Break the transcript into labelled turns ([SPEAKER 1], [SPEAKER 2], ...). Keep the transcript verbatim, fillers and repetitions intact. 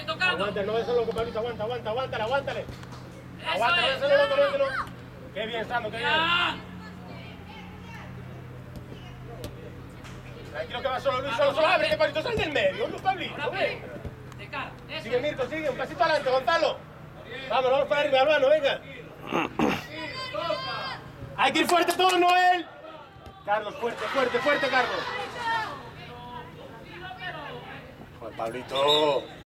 [SPEAKER 1] Sigue tocando.
[SPEAKER 2] Aguanta, no ves loco, Pablito, aguanta, aguanta, aguántale, aguántale.
[SPEAKER 1] Eso
[SPEAKER 2] Aguanta, no
[SPEAKER 1] es.
[SPEAKER 2] ves loco, no ves loco. Qué bien, Sando, qué bien.
[SPEAKER 1] Ya.
[SPEAKER 2] Tranquilo que va solo Luis, solo, solo, ábrete, Pablito, sal del medio, Luis, Pablito,
[SPEAKER 1] Ahora
[SPEAKER 2] ven.
[SPEAKER 1] ve. De cara. Eso
[SPEAKER 2] Sigue
[SPEAKER 1] es.
[SPEAKER 2] Mirko, sigue, un pasito adelante, Gonzalo. Vamos, vamos para arriba, hermano, venga. Hay que ir fuerte todos, Noel. Carlos, fuerte, fuerte, fuerte, Carlos. Joder, Pablito.